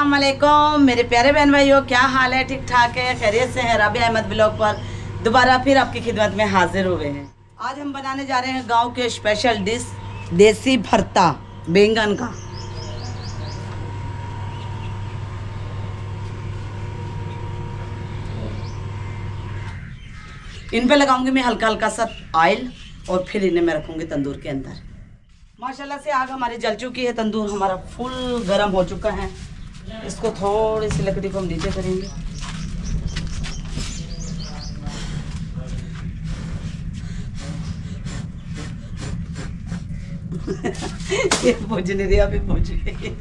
अस्सलाम वालेकुम मेरे प्यारे बहन भाइयों, क्या हाल है? ठीक ठाक है, खैरियत से हैं? राबिया अहमद ब्लॉग पर दोबारा फिर आपकी खिदमत में हाजिर हुए हैं। आज हम बनाने जा रहे हैं गांव के स्पेशल डिश देसी भरता बैंगन का। इन पे लगाऊंगी मैं हल्का हल्का सा ऑयल और फिर इन्हें मैं रखूंगी तंदूर के अंदर। माशाल्लाह से आग हमारी जल चुकी है, तंदूर हमारा फुल गर्म हो चुका है। इसको थोड़ी सी लकड़ी को हम नीचे करेंगे। ये भूज नहीं दिया, अभी भूज गई।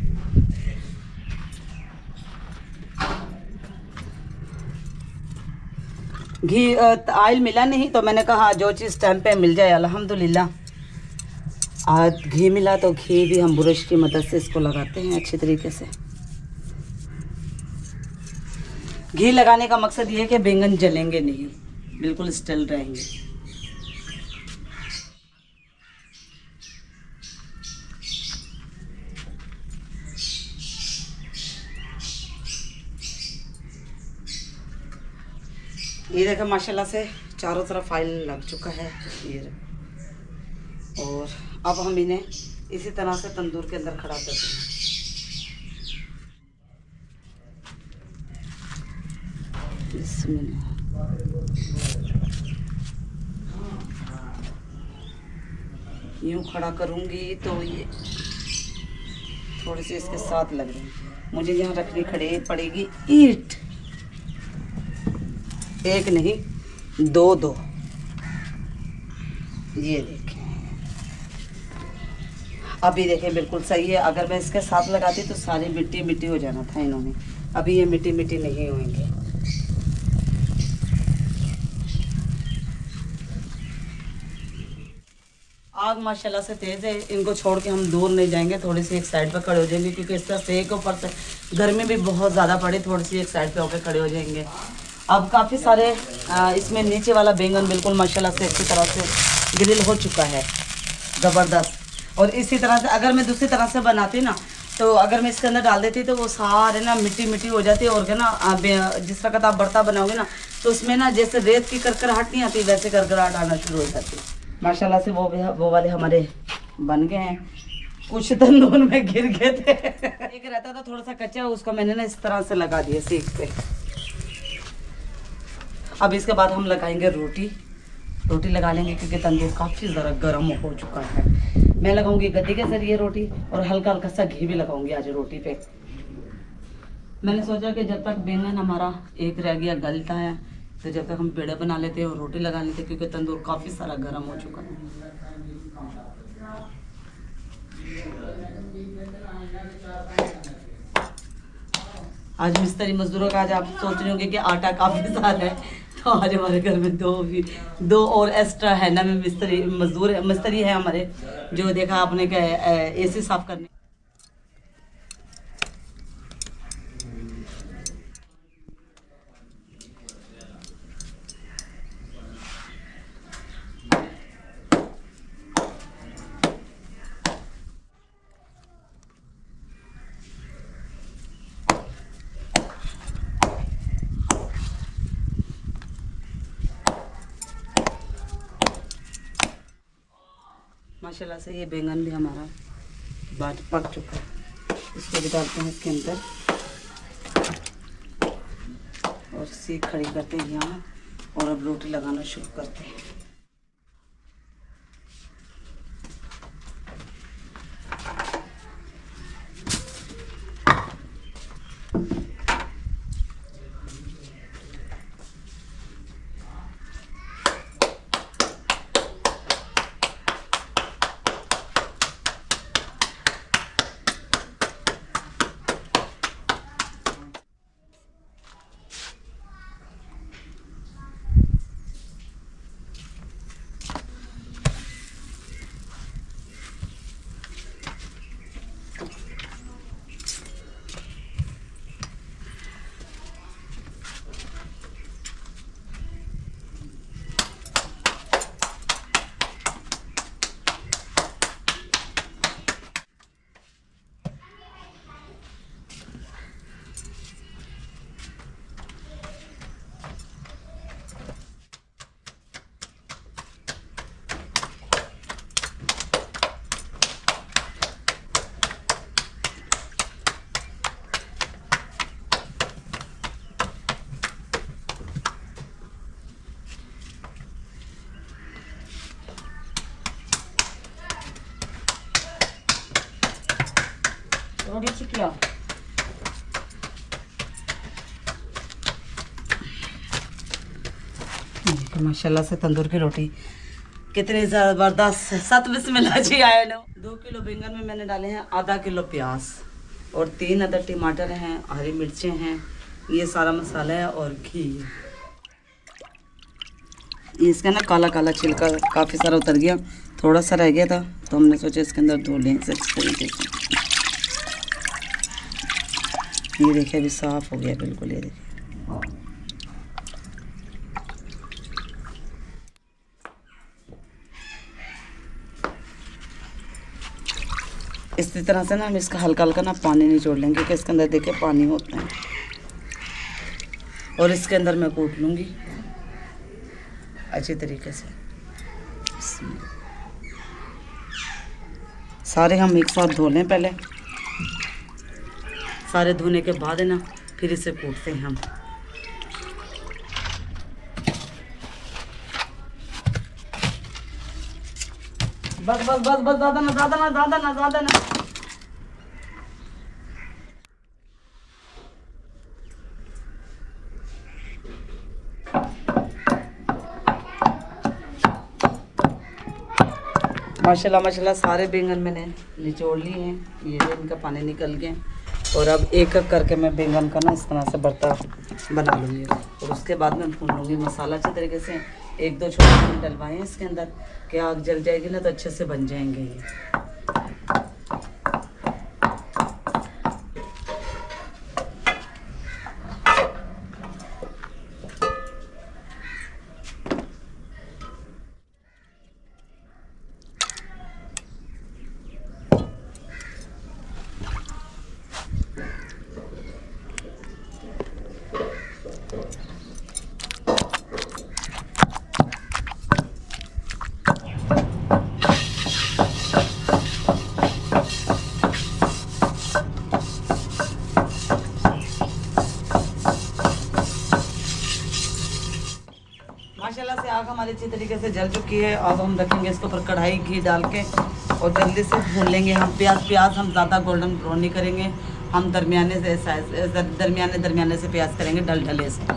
घी ऑयल मिला नहीं तो मैंने कहा जो चीज़ टाइम पे मिल जाए अल्हम्दुलिल्लाह। आज घी मिला तो घी भी हम ब्रश की मदद से इसको लगाते हैं अच्छी तरीके से। घी लगाने का मकसद ये है कि बैंगन जलेंगे नहीं, बिल्कुल स्टिल रहेंगे। ये देखो माशाल्लाह से चारों तरफ ऑयल लग चुका है ये। और अब हम इन्हें इसी तरह से तंदूर के अंदर खड़ा करते हैं। यूँ खड़ा करूँगी तो ये थोड़ी सी इसके साथ लग रही है। मुझे यहाँ रखनी खड़ी पड़ेगी ईंट, एक नहीं दो। ये देखें, अभी देखें बिल्कुल सही है। अगर मैं इसके साथ लगाती तो सारी मिट्टी मिट्टी हो जाना था इन्होंने। अभी ये मिट्टी मिट्टी नहीं होंगे। आग माशाल्लाह से तेज़ है, इनको छोड़ के हम दूर नहीं जाएंगे। थोड़ी सी एक साइड पर खड़े हो जाएंगे क्योंकि इसका सेक ऊपर से गर्मी भी बहुत ज़्यादा पड़ी। थोड़ी सी एक साइड पे होकर खड़े हो जाएंगे। अब काफ़ी सारे इसमें नीचे वाला बैंगन बिल्कुल माशाल्लाह से अच्छी तरह से ग्रिल हो चुका है, ज़बरदस्त। और इसी तरह से अगर मैं दूसरी तरह से बनाती ना तो अगर मैं इसके अंदर डाल देती तो वो सारे ना मिट्टी मिट्टी हो जाती। और क्या ना जिस वक्त आप भरता बनाओगे ना तो उसमें ना जैसे रेत की करकराहट नहीं आती वैसे करकराहट आना शुरू हो जाती। माशाल्लाह से वो वाले हमारे बन गए हैं। कुछ तंदूर में गिर गए थे। एक रहता था थोड़ा सा कच्चा, उसको मैंने ना इस तरह से लगा दिया सीख पे। अब इसके बाद हम लगाएंगे रोटी लगा लेंगे क्योंकि तंदूर काफ़ी ज़रा गर्म हो चुका है। मैं लगाऊंगी गद्दी के जरिए रोटी और हल्का हल्का सा घी भी लगाऊंगी आज रोटी पे। मैंने सोचा कि जब तक बैंगन हमारा एक रह गया गलता है तो जब तक हम पेड़े बना लेते हैं और रोटी लगा लेते हैं क्योंकि तंदूर काफ़ी सारा गर्म हो चुका है। आज मिस्त्री मजदूरों का आज आप सोच रहे होंगे कि आटा काफ़ी सारा है, तो आज हमारे घर में दो और एक्स्ट्रा है ना। में मिस्त्री है हमारे, जो देखा आपने क्या एसी साफ करने। माशाल्लाह से ये बैंगन भी हमारा पक चुका है। इसको भी डालते हैं इसके अंदर और सीख खड़ी करते हैं यहाँ। और अब रोटी लगाना शुरू करते हैं। थोड़ी सी क्या माशाल्लाह से तंदूर की रोटी कितनी ज़बरदस्त। सत बिस्मिल्लाह जी आए लो। 2 किलो बैंगन में मैंने डाले हैं आधा किलो प्याज और 3 अदर टमाटर हैं, हरी मिर्चें हैं, ये सारा मसाला है और घी। इसका ना काला काला छिलका काफ़ी सारा उतर गया, थोड़ा सा रह गया था तो हमने सोचा इसके अंदर धो लें इसे इस तरीके से। ये देखिए अभी साफ़ हो गया बिल्कुल। ये देखिए इसी तरह से ना हम इसका हल्का हल्का ना पानी निचोड़ लेंगे क्योंकि इसके अंदर देखिए पानी होता है। और इसके अंदर मैं कूट लूँगी अच्छी तरीके से। सारे हम एक साथ धो लें पहले, सारे धोने के बाद है ना फिर इसे कूटते हैं हम। बस बस बस बस, ज़्यादा ना ज़्यादा ना ज़्यादा ना ज़्यादा ना। माशाल्लाह माशाल्लाह सारे बैंगन मैंने निचोड़ लिए हैं, ये इनका पानी निकल गया। और अब एक एक करके मैं बैंगन का ना इस तरह से भरता बना लूँगी और उसके बाद मैं भून लूँगी मसाला अच्छे तरीके से। 1-2 छोटे डलवाएँ इसके अंदर कि आग जल जाएगी ना तो अच्छे से बन जाएंगे ये। माशाल्लाह से आग हमारी अच्छी तरीके से जल चुकी है। अब हम रखेंगे इसके ऊपर कढ़ाई घी डाल के और जल्दी से भून लेंगे हम। प्याज हम ज़्यादा गोल्डन ब्राउन नहीं करेंगे, हम दरमियाने से दरमियाने से प्याज करेंगे, ढले से।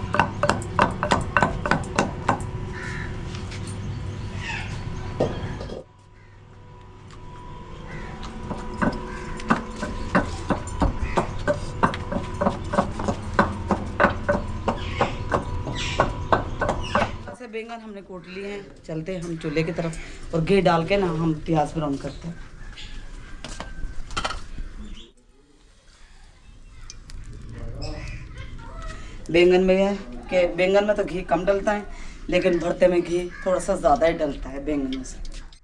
बैंगन हमने कूट लिए हैं, चलते हैं हम चूल्हे की तरफ और घी डाल के ना हम प्याज ब्राउन करते हैं। बैंगन में तो घी कम डलता है लेकिन भरते में घी थोड़ा सा ज़्यादा ही डलता है बैंगन में से।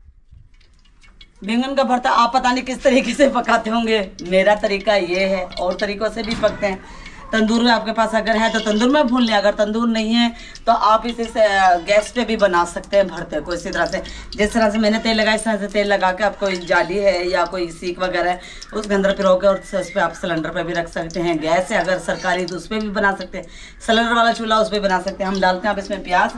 बैंगन का भरता आप पता नहीं किस तरीके से पकाते होंगे, मेरा तरीका ये है, और तरीक़ों से भी पकते हैं। तंदूर में आपके पास अगर है तो तंदूर में भून लें, अगर तंदूर नहीं है तो आप इसे गैस पे भी बना सकते हैं भरते को। इसी तरह से जिस तरह से मैंने तेल लगाया इस तरह से तेल लगा के आप कोई जाली है या कोई सीख वगैरह है उसके अंदर पिरो के और उस पर आप सिलेंडर पे भी रख सकते हैं। गैस है अगर सरकारी तो उस पर भी बना सकते हैं, सिलेंडर वाला चूल्हा उस पर बना सकते हैं। हम डालते हैं अब इसमें प्याज।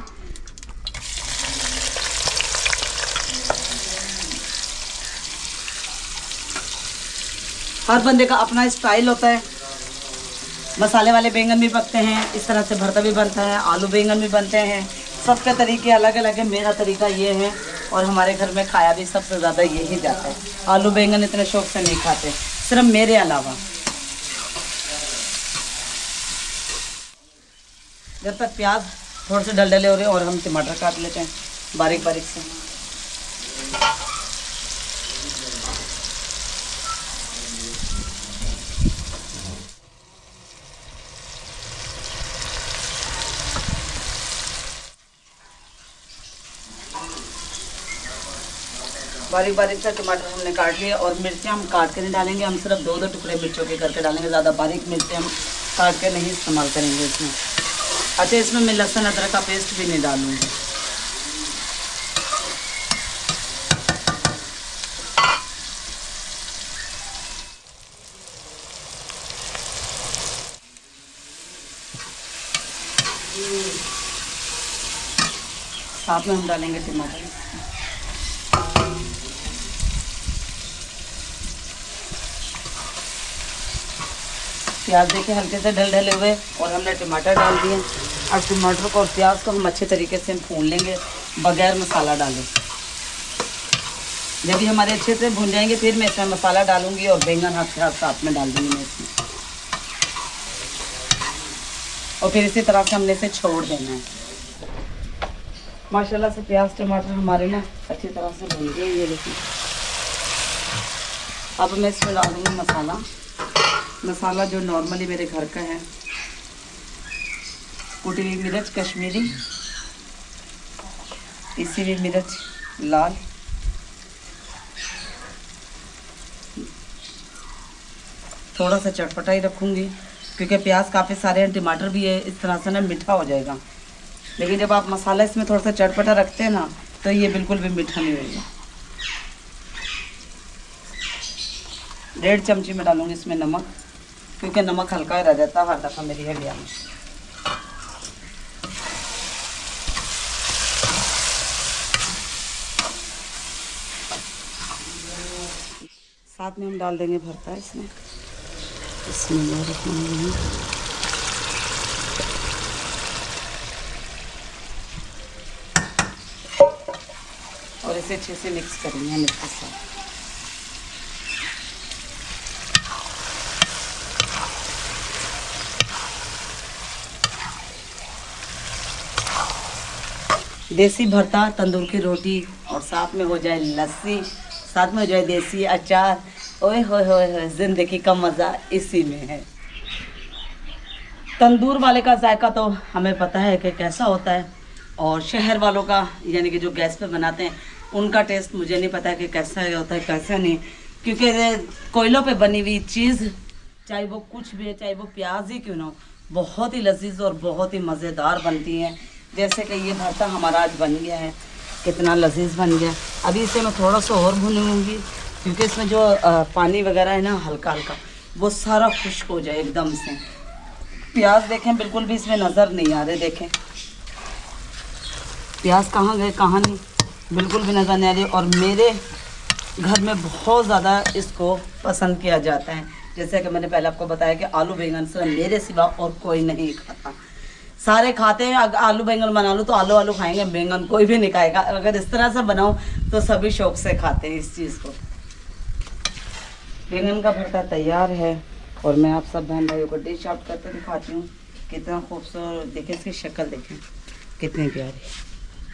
हर बंदे का अपना स्टाइल होता है, मसाले वाले बैंगन भी पकते हैं, इस तरह से भरता भी बनता है, आलू बैंगन भी बनते हैं, सबके तरीके अलग अलग है। मेरा तरीका ये है और हमारे घर में खाया भी सबसे ज़्यादा यही जाता है। आलू बैंगन इतने शौक से नहीं खाते, सिर्फ मेरे अलावा। जब तक प्याज थोड़े से डलडले हो रहे हैं और हम टमाटर काट लेते हैं बारीक बारीक से। बारीक बारीक से टमाटर हमने काट लिए और मिर्चें हम काट के नहीं डालेंगे, हम सिर्फ 2-2 टुकड़े मिर्चों के करके डालेंगे। ज़्यादा बारीक मिर्चें हम काट के नहीं इस्तेमाल करेंगे इसमें। अच्छा, इसमें मैं लहसुन अदरक का पेस्ट भी नहीं डालूँगी। साथ में हम डालेंगे टमाटर। प्याज देखे हल्के से ढले हुए और हमने टमाटर डाल दिए। अब टमाटर को और प्याज को हम अच्छे तरीके से भून लेंगे बगैर मसाला डालें। जब ये हमारे अच्छे से भून जाएंगे फिर मैं इसमें मसाला डालूंगी और बैंगन हाथ के हाथ साथ में डाल दूँगी मैं इसमें, और फिर इसी तरह से हमने इसे छोड़ देना है। माशाल्लाह से प्याज टमाटर हमारे ना अच्छी तरह से भून गए। ये देखिए अब मैं इसमें डालूँगी मसाला। मसाला जो नॉर्मली मेरे घर का है, कुटी हुई मिर्च कश्मीरी, पिसी हुई मिर्च लाल, थोड़ा सा चटपटा ही रखूँगी क्योंकि प्याज काफ़ी सारे हैं, टमाटर भी है, इस तरह से ना मीठा हो जाएगा। लेकिन जब आप मसाला इसमें थोड़ा सा चटपटा रखते हैं ना तो ये बिल्कुल भी मीठा नहीं होगा। 1.5 चमची में डालूँगी इसमें नमक, क्योंकि नमक हल्का ही रह जाता है हर दफ़ा मेरी हड्डियाँ में। साथ में हम डाल देंगे भरता इसमें। और इसे अच्छे से मिक्स करेंगे हम इसके साथ। देसी भरता, तंदूर की रोटी और साथ में हो जाए लस्सी, साथ में हो जाए देसी अचार, ओए होए होए, जिंदगी का मज़ा इसी में है। तंदूर वाले का जायका तो हमें पता है कि कैसा होता है, और शहर वालों का यानी कि जो गैस पे बनाते हैं उनका टेस्ट मुझे नहीं पता है कि कैसा होता है कैसा नहीं, क्योंकि कोयलों पे बनी हुई चीज़ चाहे वो कुछ भी है, चाहे वो प्याज ही क्यों ना हो, बहुत ही लजीज और बहुत ही मज़ेदार बनती हैं। जैसे कि ये भरता हमारा आज बन गया है, कितना लजीज बन गया। अभी इसे मैं थोड़ा सा और भूनूंगी क्योंकि इसमें जो पानी वगैरह है ना हल्का हल्का वो सारा खुश्क हो जाए एकदम से। प्याज देखें बिल्कुल भी इसमें नज़र नहीं आ रहे, देखें प्याज कहाँ गए कहाँ नहीं, बिल्कुल भी नज़र नहीं आ रही। और मेरे घर में बहुत ज़्यादा इसको पसंद किया जाता है। जैसे कि मैंने पहले आपको बताया कि आलू बैंगन से मेरे सिवा और कोई नहीं खाता, सारे खाते हैं। अगर आलू बैंगन बना लूँ तो आलू आलू खाएंगे, बैंगन कोई भी नहीं खाएगा। अगर इस तरह से बनाऊँ तो सभी शौक से खाते हैं इस चीज़ को। बैंगन का भरता तैयार है और मैं आप सब बहन भाइयों को डिश आउट करके दिखाती हूँ। कितना खूबसूरत, देखें इसकी शक्ल, देखें कितनी प्यारी।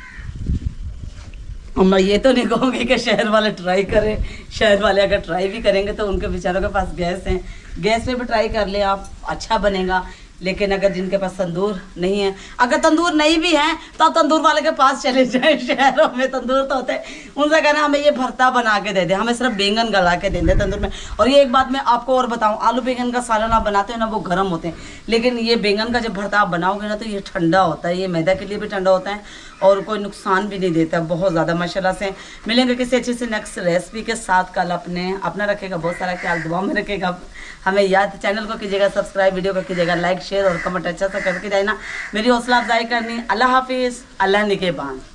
और मैं ये तो नहीं कहूँगी कि शहर वाले ट्राई करें, शहर वाले अगर ट्राई भी करेंगे तो उनके बेचारों के पास गैस है, गैस पे भी ट्राई कर ले आप, अच्छा बनेगा। लेकिन अगर जिनके पास तंदूर नहीं है, अगर तंदूर नहीं भी है तो आप तंदूर वाले के पास चले जाएं। शहरों में तंदूर तो होते हैं, उनसे कहना हमें ये भरता बना के दे दे, हमें सिर्फ बैंगन गला के दे दे तंदूर में। और ये एक बात मैं आपको और बताऊं, आलू बैंगन का सालन आप बनाते हैं ना वो गर्म होते हैं, लेकिन ये बैंगन का जब भरता आप बनाओगे ना तो ये ठंडा होता है, ये मैदा के लिए भी ठंडा होता है और कोई नुकसान भी नहीं देता बहुत ज़्यादा माशाल्लाह से। मिलेंगे किसी अच्छी से नेक्स्ट रेसिपी के साथ। कल अपना रखेगा बहुत सारा ख्याल, दुआ में रखेगा हमें याद। चैनल को कीजिएगा सब्सक्राइब, वीडियो को कीजिएगा लाइक शेयर और कमेंट अच्छा सा करके जाना, मेरी हौसला अफजाई करनी। अल्लाह हाफिज़, अल्लाह निगहबान।